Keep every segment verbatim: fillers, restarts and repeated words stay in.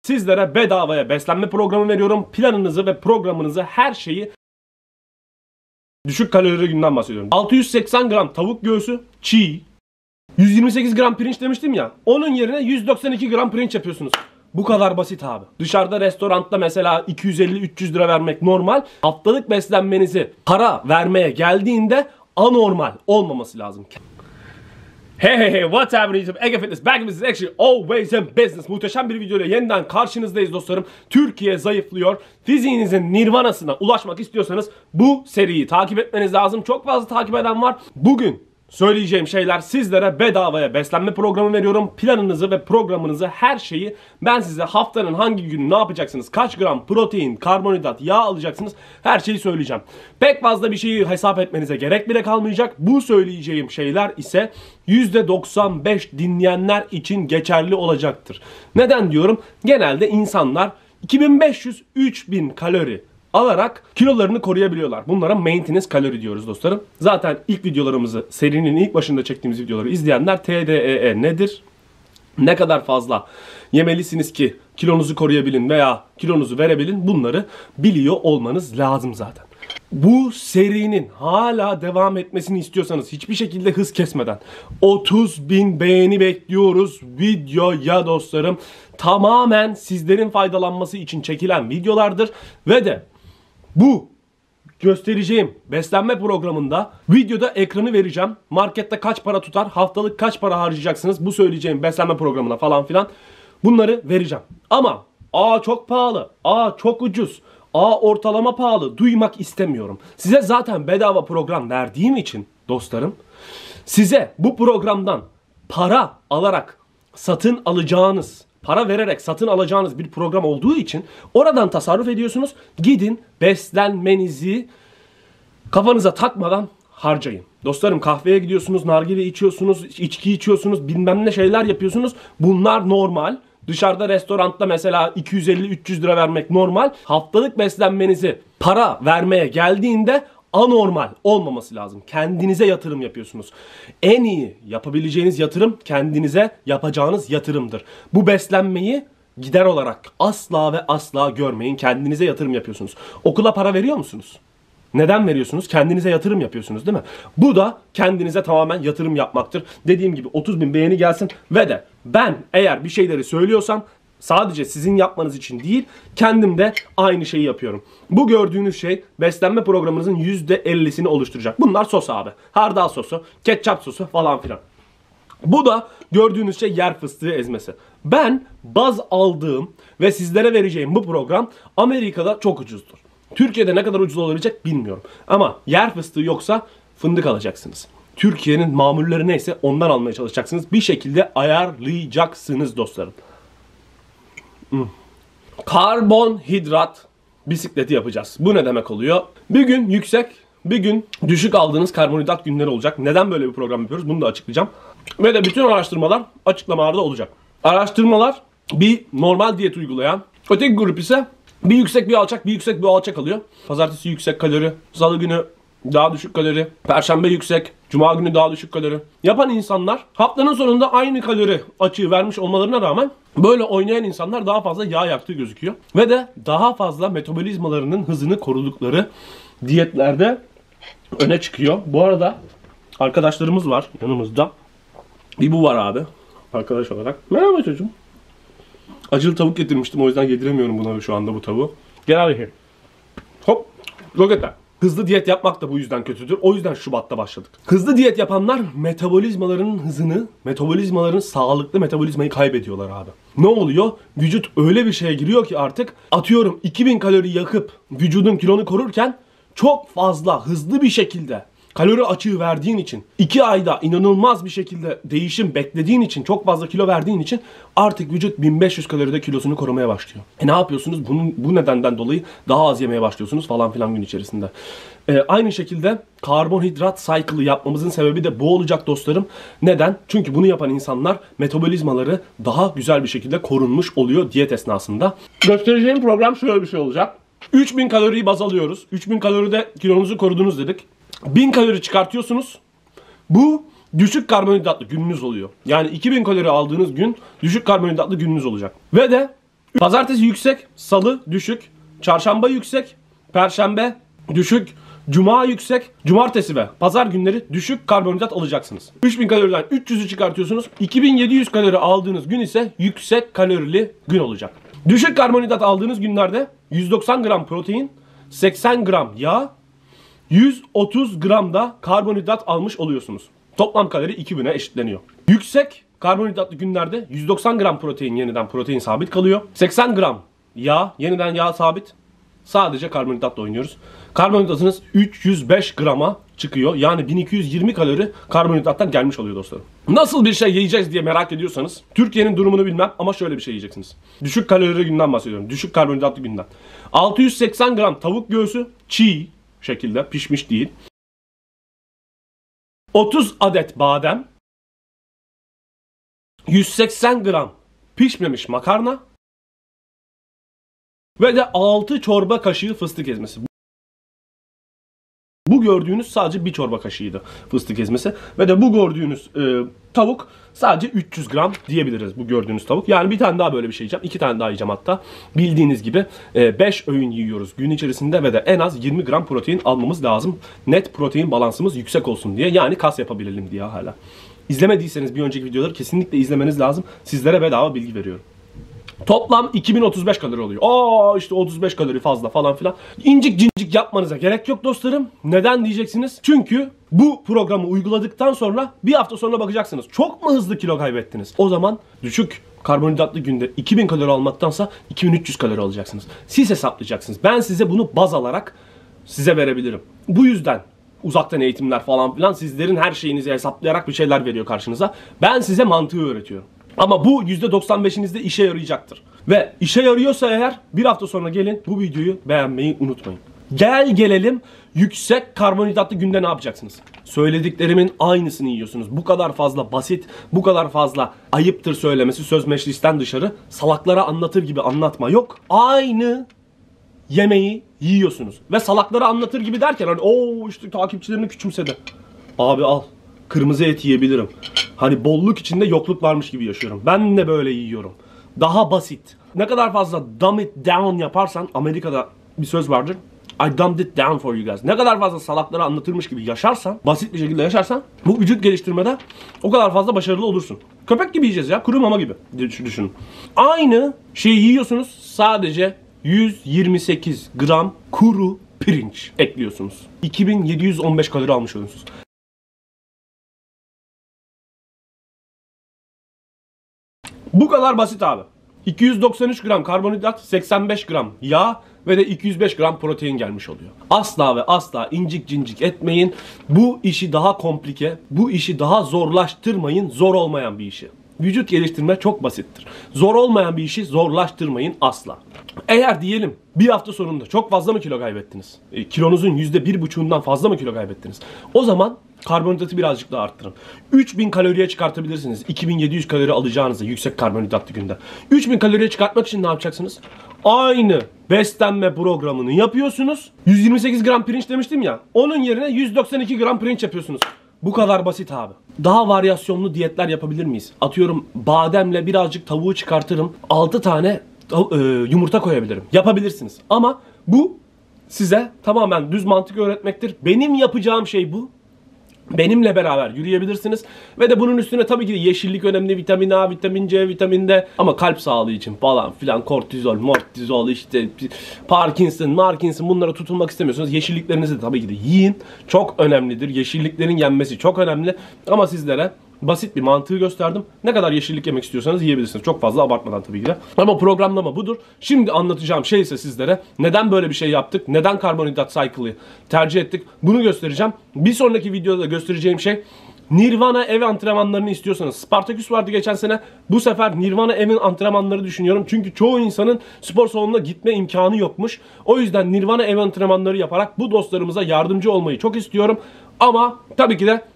Sizlere bedavaya beslenme programı veriyorum. Planınızı ve programınızı, her şeyi, düşük kalorili günden bahsediyorum. altı yüz seksen gram tavuk göğsü çiğ, yüz yirmi sekiz gram pirinç demiştim ya, onun yerine yüz doksan iki gram pirinç yapıyorsunuz. Bu kadar basit abi. Dışarıda restoranda mesela iki yüz elli üç yüz lira vermek normal. Haftalık beslenmenizi para vermeye geldiğinde anormal olmaması lazım. Hey hey hey, what's happening YouTube? Ege Fitness back in business, actually always in business. Muhteşem bir videoyla yeniden karşınızdayız dostlarım. Türkiye zayıflıyor. Fiziğinizin nirvanasına ulaşmak istiyorsanız bu seriyi takip etmeniz lazım. Çok fazla takip eden var. Bugün söyleyeceğim şeyler, sizlere bedavaya beslenme programı veriyorum. Planınızı ve programınızı, her şeyi ben size haftanın hangi günü ne yapacaksınız, kaç gram protein, karbonhidrat, yağ alacaksınız, her şeyi söyleyeceğim. Pek fazla bir şeyi hesap etmenize gerek bile kalmayacak. Bu söyleyeceğim şeyler ise yüzde doksan beş dinleyenler için geçerli olacaktır. Neden diyorum? Genelde insanlar iki bin beş yüz üç bin kalori alarak kilolarını koruyabiliyorlar. Bunlara maintenance kalori diyoruz dostlarım. Zaten ilk videolarımızı, serinin ilk başında çektiğimiz videoları izleyenler T D E E nedir, ne kadar fazla yemelisiniz ki kilonuzu koruyabilin veya kilonuzu verebilin, bunları biliyor olmanız lazım zaten. Bu serinin hala devam etmesini istiyorsanız, hiçbir şekilde hız kesmeden, otuz bin beğeni bekliyoruz videoya dostlarım. Tamamen sizlerin faydalanması için çekilen videolardır ve de bu göstereceğim beslenme programında videoda ekranı vereceğim. Markette kaç para tutar, haftalık kaç para harcayacaksınız bu söyleyeceğim beslenme programına falan filan, bunları vereceğim. Ama aa çok pahalı, aa çok ucuz, aa ortalama pahalı duymak istemiyorum. Size zaten bedava program verdiğim için dostlarım, size bu programdan para alarak satın alacağınız, para vererek satın alacağınız bir program olduğu için oradan tasarruf ediyorsunuz. Gidin beslenmenizi kafanıza takmadan harcayın. Dostlarım, kahveye gidiyorsunuz, nargile içiyorsunuz, içki içiyorsunuz, bilmem ne şeyler yapıyorsunuz. Bunlar normal. Dışarıda restoranda mesela iki yüz elli üç yüz lira vermek normal. Haftalık beslenmenizi para vermeye geldiğinde anormal olmaması lazım. Kendinize yatırım yapıyorsunuz. En iyi yapabileceğiniz yatırım kendinize yapacağınız yatırımdır. Bu beslenmeyi gider olarak asla ve asla görmeyin. Kendinize yatırım yapıyorsunuz. Okula para veriyor musunuz? Neden veriyorsunuz? Kendinize yatırım yapıyorsunuz değil mi? Bu da kendinize tamamen yatırım yapmaktır. Dediğim gibi otuz bin beğeni gelsin ve de ben eğer bir şeyleri söylüyorsam sadece sizin yapmanız için değil, kendim de aynı şeyi yapıyorum. Bu gördüğünüz şey beslenme programınızın yüzde ellisini oluşturacak. Bunlar sos abi. Hardal sosu, ketçap sosu falan filan. Bu da gördüğünüz şey yer fıstığı ezmesi. Ben baz aldığım ve sizlere vereceğim bu program Amerika'da çok ucuzdur. Türkiye'de ne kadar ucuz olabilecek bilmiyorum. Ama yer fıstığı yoksa fındık alacaksınız. Türkiye'nin mamulleri neyse ondan almaya çalışacaksınız. Bir şekilde ayarlayacaksınız dostlarım. Hmm. Karbonhidrat bisikleti yapacağız. Bu ne demek oluyor? Bir gün yüksek, bir gün düşük aldığınız karbonhidrat günleri olacak. Neden böyle bir program yapıyoruz? Bunu da açıklayacağım. Ve de bütün araştırmalar açıklamalarda olacak. Araştırmalar bir normal diyet uygulayan, öteki grup ise bir yüksek bir alçak, bir yüksek bir alçak alıyor. Pazartesi yüksek kalori, salı günü daha düşük kalori, perşembe yüksek, cuma günü daha düşük kalori yapan insanlar haftanın sonunda aynı kalori açığı vermiş olmalarına rağmen böyle oynayan insanlar daha fazla yağ yaktığı gözüküyor. Ve de daha fazla metabolizmalarının hızını korudukları diyetlerde öne çıkıyor. Bu arada arkadaşlarımız var yanımızda. Bir bu var abi arkadaş olarak. Merhaba çocuğum. Acılı tavuk getirmiştim, o yüzden yediremiyorum buna şu anda bu tavuğu. Gel hadi. Hop. Roketler. Hızlı diyet yapmak da bu yüzden kötüdür. O yüzden Şubat'ta başladık. Hızlı diyet yapanlar metabolizmalarının hızını, metabolizmaların sağlıklı metabolizmayı kaybediyorlar abi. Ne oluyor? Vücut öyle bir şeye giriyor ki artık atıyorum iki bin kalori yakıp vücudun kilonu korurken çok fazla hızlı bir şekilde kalori açığı verdiğin için, iki ayda inanılmaz bir şekilde değişim beklediğin için, çok fazla kilo verdiğin için artık vücut bin beş yüz kaloride kilosunu korumaya başlıyor. E ne yapıyorsunuz? Bunun, bu nedenden dolayı daha az yemeye başlıyorsunuz falan filan gün içerisinde. E, aynı şekilde karbonhidrat cycle'ı yapmamızın sebebi de bu olacak dostlarım. Neden? Çünkü bunu yapan insanlar metabolizmaları daha güzel bir şekilde korunmuş oluyor diyet esnasında. Göstereceğim program şöyle bir şey olacak. üç bin kaloriyi baz alıyoruz. üç bin kaloride kilonuzu korudunuz dedik. bin kalori çıkartıyorsunuz. Bu düşük karbonhidratlı gününüz oluyor. Yani iki bin kalori aldığınız gün düşük karbonhidratlı gününüz olacak. Ve de Pazartesi yüksek, salı düşük, çarşamba yüksek, perşembe düşük, cuma yüksek, cumartesi ve pazar günleri düşük karbonhidrat alacaksınız. üç bin kaloriden üç yüzü çıkartıyorsunuz. iki bin yedi yüz kalori aldığınız gün ise yüksek kalorili gün olacak. Düşük karbonhidrat aldığınız günlerde yüz doksan gram protein, seksen gram yağ, yüz otuz gram da karbonhidrat almış oluyorsunuz. Toplam kalori iki bine eşitleniyor. Yüksek karbonhidratlı günlerde yüz doksan gram protein, yeniden protein sabit kalıyor. seksen gram yağ, yeniden yağ sabit. Sadece karbonhidratla oynuyoruz. Karbonhidratınız üç yüz beş grama çıkıyor. Yani bin iki yüz yirmi kalori karbonhidrattan gelmiş oluyor dostlarım. Nasıl bir şey yiyeceğiz diye merak ediyorsanız, Türkiye'nin durumunu bilmem ama şöyle bir şey yiyeceksiniz. Düşük kalorili günden bahsediyorum. Düşük karbonhidratlı günden. altı yüz seksen gram tavuk göğsü çiğ şekilde, pişmiş değil. otuz adet badem. yüz seksen gram pişmemiş makarna. Ve de altı çorba kaşığı fıstık ezmesi. Bu gördüğünüz sadece bir çorba kaşığıydı fıstık ezmesi. Ve de bu gördüğünüz e, tavuk sadece üç yüz gram diyebiliriz, bu gördüğünüz tavuk. Yani bir tane daha böyle bir şey yiyeceğim. iki tane daha yiyeceğim hatta. Bildiğiniz gibi beş öğün yiyoruz gün içerisinde ve de en az yirmi gram protein almamız lazım. Net protein balansımız yüksek olsun diye. Yani kas yapabilelim diye hala. İzlemediyseniz bir önceki videoları kesinlikle izlemeniz lazım. Sizlere bedava bilgi veriyorum. Toplam iki bin otuz beş kalori oluyor. Aa işte otuz beş kalori fazla falan filan. İncik cincik yapmanıza gerek yok dostlarım. Neden diyeceksiniz? Çünkü bu programı uyguladıktan sonra bir hafta sonra bakacaksınız. Çok mu hızlı kilo kaybettiniz? O zaman düşük karbonhidratlı günde iki bin kalori almaktansa iki bin üç yüz kalori alacaksınız. Siz hesaplayacaksınız. Ben size bunu baz alarak size verebilirim. Bu yüzden uzaktan eğitimler falan filan sizlerin her şeyinizi hesaplayarak bir şeyler veriyor karşınıza. Ben size mantığı öğretiyorum. Ama bu yüzde doksan beşinizde işe yarayacaktır. Ve işe yarıyorsa eğer bir hafta sonra gelin bu videoyu beğenmeyi unutmayın. Gel gelelim yüksek karbonhidratlı günde ne yapacaksınız? Söylediklerimin aynısını yiyorsunuz. Bu kadar fazla basit, bu kadar fazla ayıptır söylemesi, söz meclisten dışarı salaklara anlatır gibi anlatma yok. Aynı yemeği yiyorsunuz. Ve salaklara anlatır gibi derken hani ooo işte takipçilerini küçümsedi. Abi al. Kırmızı et yiyebilirim. Hani bolluk içinde yokluk varmış gibi yaşıyorum. Ben de böyle yiyorum. Daha basit. Ne kadar fazla dumb it down yaparsan, Amerika'da bir söz vardır. I dumbed it down for you guys. Ne kadar fazla salaklara anlatırmış gibi yaşarsan, basit bir şekilde yaşarsan, bu vücut geliştirmede o kadar fazla başarılı olursun. Köpek gibi yiyeceğiz ya, kuru mama gibi düşünün. Aynı şeyi yiyorsunuz, sadece yüz yirmi sekiz gram kuru pirinç ekliyorsunuz. iki bin yedi yüz on beş kalori almış oluyorsunuz. Bu kadar basit abi. iki yüz doksan üç gram karbonhidrat, seksen beş gram yağ ve de iki yüz beş gram protein gelmiş oluyor. Asla ve asla incik cincik etmeyin. Bu işi daha komplike, bu işi daha zorlaştırmayın. Zor olmayan bir işi. Vücut geliştirme çok basittir. Zor olmayan bir işi zorlaştırmayın asla. Eğer diyelim bir hafta sonunda çok fazla mı kilo kaybettiniz? E, kilonuzun yüzde bir buçuğundan fazla mı kilo kaybettiniz? O zaman karbonhidratı birazcık daha arttırın. üç bin kaloriye çıkartabilirsiniz. iki bin yedi yüz kalori alacağınızı yüksek karbonhidratlı günde. üç bin kaloriye çıkartmak için ne yapacaksınız? Aynı beslenme programını yapıyorsunuz. yüz yirmi sekiz gram pirinç demiştim ya. Onun yerine yüz doksan iki gram pirinç yapıyorsunuz. Bu kadar basit abi. Daha varyasyonlu diyetler yapabilir miyiz? Atıyorum bademle birazcık tavuğu çıkartırım. altı tane e, yumurta koyabilirim. Yapabilirsiniz. Ama bu size tamamen düz mantık öğretmektir. Benim yapacağım şey bu. Benimle beraber yürüyebilirsiniz. Ve de bunun üstüne tabii ki de yeşillik önemli. Vitamin A, vitamin C, vitamin D. Ama kalp sağlığı için falan filan kortizol, mortizol, işte Parkinson, Parkinson bunlara tutulmak istemiyorsanız yeşilliklerinizi de tabii ki de yiyin. Çok önemlidir. Yeşilliklerin yenmesi çok önemli. Ama sizlere basit bir mantığı gösterdim. Ne kadar yeşillik yemek istiyorsanız yiyebilirsiniz. Çok fazla abartmadan tabii ki de. Ama programlama budur. Şimdi anlatacağım şey ise sizlere neden böyle bir şey yaptık? Neden karbonhidrat cycle'ı tercih ettik? Bunu göstereceğim. Bir sonraki videoda göstereceğim şey Nirvana ev antrenmanlarını istiyorsanız. Spartaküs vardı geçen sene. Bu sefer Nirvana evin antrenmanları düşünüyorum. Çünkü çoğu insanın spor salonuna gitme imkanı yokmuş. O yüzden Nirvana ev antrenmanları yaparak bu dostlarımıza yardımcı olmayı çok istiyorum. Ama tabii ki de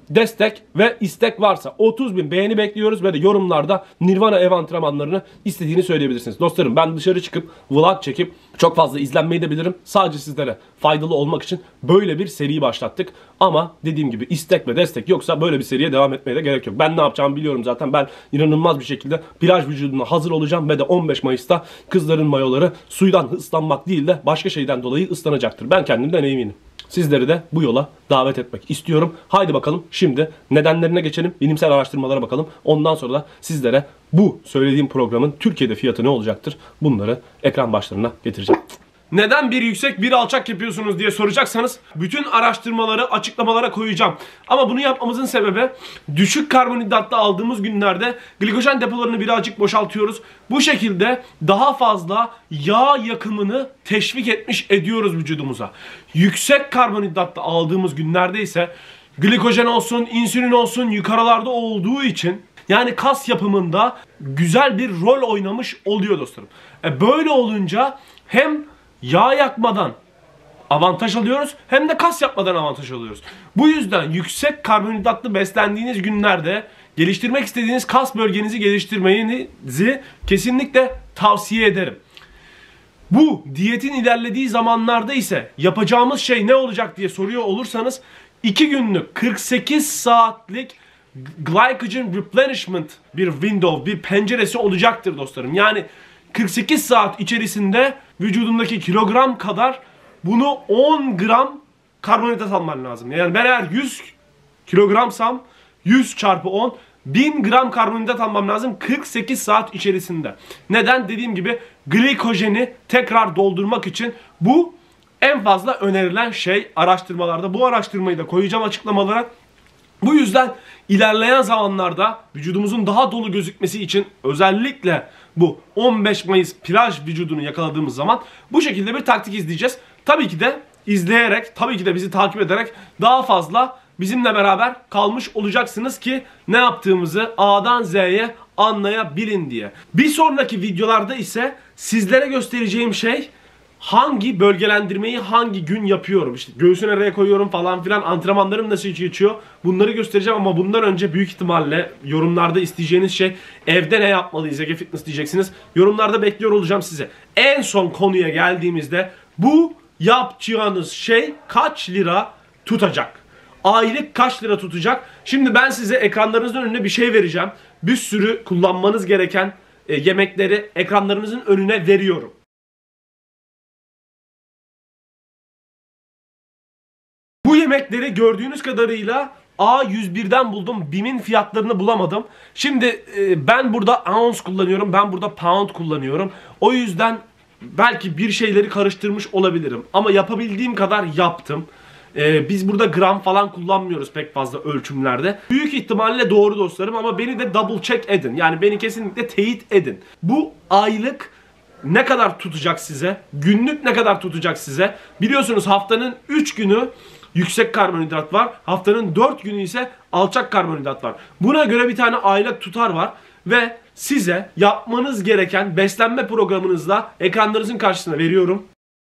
destek ve istek varsa otuz bin beğeni bekliyoruz ve de yorumlarda Nirvana ev antrenmanlarını istediğini söyleyebilirsiniz. Dostlarım, ben dışarı çıkıp vlog çekip çok fazla izlenmeyi de bilirim. Sadece sizlere faydalı olmak için böyle bir seri başlattık. Ama dediğim gibi istek ve destek yoksa böyle bir seriye devam etmeye de gerek yok. Ben ne yapacağımı biliyorum zaten. Ben inanılmaz bir şekilde plaj vücuduna hazır olacağım ve de on beş Mayıs'ta kızların mayoları suydan ıslanmak değil de başka şeyden dolayı ıslanacaktır. Ben kendimden eminim. Sizleri de bu yola davet etmek istiyorum. Haydi bakalım şimdi nedenlerine geçelim. Bilimsel araştırmalara bakalım. Ondan sonra da sizlere bu söylediğim programın Türkiye'de fiyatı ne olacaktır? Bunları ekran başlarına getireceğim. Neden bir yüksek bir alçak yapıyorsunuz diye soracaksanız bütün araştırmaları açıklamalara koyacağım. Ama bunu yapmamızın sebebi düşük karbonhidratta aldığımız günlerde glikojen depolarını birazcık boşaltıyoruz. Bu şekilde daha fazla yağ yakımını teşvik etmiş ediyoruz vücudumuza. Yüksek karbonhidratta aldığımız günlerde ise glikojen olsun, insülin olsun yukarılarda olduğu için yani kas yapımında güzel bir rol oynamış oluyor dostlarım. E böyle olunca hem yağ yakmadan avantaj alıyoruz hem de kas yapmadan avantaj alıyoruz. Bu yüzden yüksek karbonhidratlı beslendiğiniz günlerde geliştirmek istediğiniz kas bölgenizi geliştirmenizi kesinlikle tavsiye ederim. Bu diyetin ilerlediği zamanlarda ise yapacağımız şey ne olacak diye soruyor olursanız iki günlük kırk sekiz saatlik glycogen replenishment bir window, bir penceresi olacaktır dostlarım. Yani kırk sekiz saat içerisinde vücudundaki kilogram kadar bunu on gram karbonhidrat alman lazım. Yani ben eğer yüz kilogramsam yüz çarpı on bin gram karbonhidrat almam lazım kırk sekiz saat içerisinde. Neden? Dediğim gibi glikojeni tekrar doldurmak için bu en fazla önerilen şey araştırmalarda. Bu araştırmayı da koyacağım açıklamalara. Bu yüzden ilerleyen zamanlarda vücudumuzun daha dolu gözükmesi için özellikle bu on beş Mayıs plaj vücudunu yakaladığımız zaman bu şekilde bir taktik izleyeceğiz. Tabii ki de izleyerek, tabii ki de bizi takip ederek daha fazla bizimle beraber kalmış olacaksınız ki ne yaptığımızı A'dan Z'ye anlayabilin diye. Bir sonraki videolarda ise sizlere göstereceğim şey hangi bölgelendirmeyi hangi gün yapıyorum. İşte göğsü nereye koyuyorum falan filan, antrenmanlarım nasıl geçiyor bunları göstereceğim ama bundan önce büyük ihtimalle yorumlarda isteyeceğiniz şey evde ne yapmalıyız Ege Fitness diyeceksiniz. Yorumlarda bekliyor olacağım size. En son konuya geldiğimizde bu yapacağınız şey kaç lira tutacak? Aylık kaç lira tutacak? Şimdi ben size ekranlarınızın önüne bir şey vereceğim. Bir sürü kullanmanız gereken e, yemekleri ekranlarınızın önüne veriyorum. Bu yemekleri gördüğünüz kadarıyla A yüz birden buldum. BİM'in fiyatlarını bulamadım. Şimdi e, ben burada ounce kullanıyorum. Ben burada pound kullanıyorum. O yüzden belki bir şeyleri karıştırmış olabilirim. Ama yapabildiğim kadar yaptım. E, biz burada gram falan kullanmıyoruz pek fazla ölçümlerde. Büyük ihtimalle doğru dostlarım ama beni de double check edin. Yani beni kesinlikle teyit edin. Bu aylık ne kadar tutacak size? Günlük ne kadar tutacak size? Biliyorsunuz haftanın üç günü yüksek karbonhidrat var. Haftanın dört günü ise alçak karbonhidrat var. Buna göre bir tane aylık tutar var. Ve size yapmanız gereken beslenme programınızla ekranlarınızın karşısına veriyorum.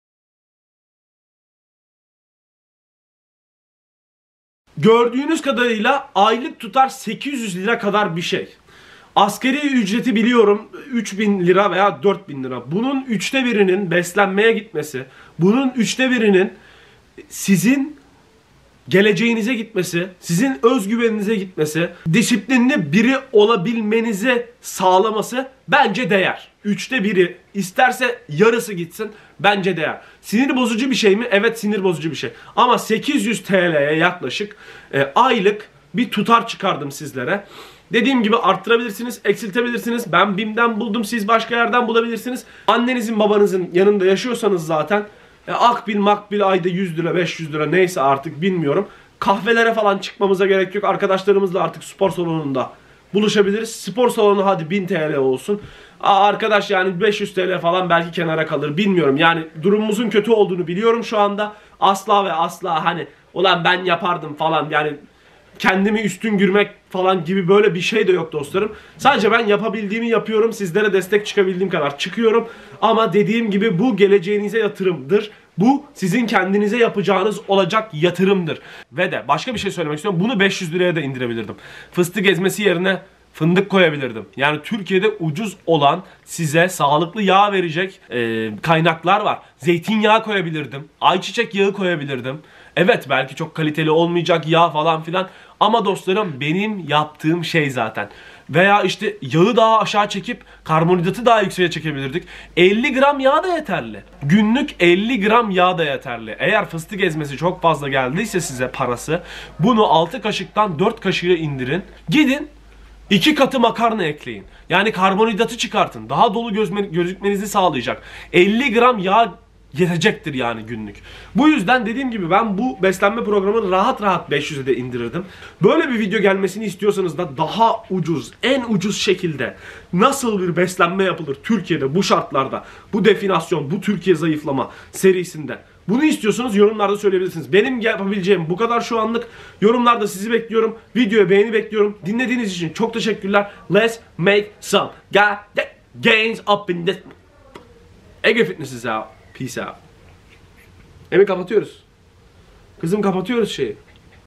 Gördüğünüz kadarıyla aylık tutar sekiz yüz lira kadar bir şey. Asgari ücreti biliyorum üç bin lira veya dört bin lira. Bunun üçte birinin beslenmeye gitmesi, bunun üçte birinin sizin geleceğinize gitmesi, sizin özgüveninize gitmesi, disiplinli biri olabilmenizi sağlaması bence değer. Üçte biri isterse yarısı gitsin bence değer. Sinir bozucu bir şey mi? Evet, sinir bozucu bir şey. Ama sekiz yüz T L'ye yaklaşık e, aylık bir tutar çıkardım sizlere. Dediğim gibi arttırabilirsiniz, eksiltebilirsiniz. Ben BİM'den buldum, siz başka yerden bulabilirsiniz. Annenizin babanızın yanında yaşıyorsanız zaten e, akbil makbil ayda yüz lira beş yüz lira neyse artık bilmiyorum. Kahvelere falan çıkmamıza gerek yok. Arkadaşlarımızla artık spor salonunda buluşabiliriz. Spor salonu hadi bin T L olsun. Aa, arkadaş yani beş yüz T L falan belki kenara kalır bilmiyorum. Yani durumumuzun kötü olduğunu biliyorum şu anda. Asla ve asla hani ulan ben yapardım falan yani kendimi üstün görmek falan gibi böyle bir şey de yok dostlarım. Sadece ben yapabildiğimi yapıyorum. Sizlere destek çıkabildiğim kadar çıkıyorum. Ama dediğim gibi bu geleceğinize yatırımdır. Bu sizin kendinize yapacağınız olacak yatırımdır. Ve de başka bir şey söylemek istiyorum. Bunu beş yüz liraya da indirebilirdim. Fıstık ezmesi yerine fındık koyabilirdim. Yani Türkiye'de ucuz olan, size sağlıklı yağ verecek e, kaynaklar var. Zeytinyağı koyabilirdim. Ayçiçek yağı koyabilirdim. Evet, belki çok kaliteli olmayacak yağ falan filan. Ama dostlarım, benim yaptığım şey zaten. Veya işte yağı daha aşağı çekip karbonhidratı daha yükseğe çekebilirdik. elli gram yağ da yeterli. Günlük elli gram yağ da yeterli. Eğer fıstık ezmesi çok fazla geldiyse size parası, bunu altı kaşıktan dört kaşığa indirin. Gidin iki katı makarna ekleyin. Yani karbonhidratı çıkartın. Daha dolu gözükmenizi sağlayacak. elli gram yağ yetecektir yani günlük. Bu yüzden dediğim gibi ben bu beslenme programını rahat rahat beş yüze de indirirdim. Böyle bir video gelmesini istiyorsanız da daha ucuz, en ucuz şekilde nasıl bir beslenme yapılır Türkiye'de bu şartlarda, bu definasyon, bu Türkiye zayıflama serisinde, bunu istiyorsanız yorumlarda söyleyebilirsiniz. Benim yapabileceğim bu kadar şu anlık. Yorumlarda sizi bekliyorum. Videoya beğeni bekliyorum. Dinlediğiniz için çok teşekkürler. Let's make some gains up in this. Ege Fitness is out. Peace out. Emin kapatıyoruz. Kızım kapatıyoruz şeyi.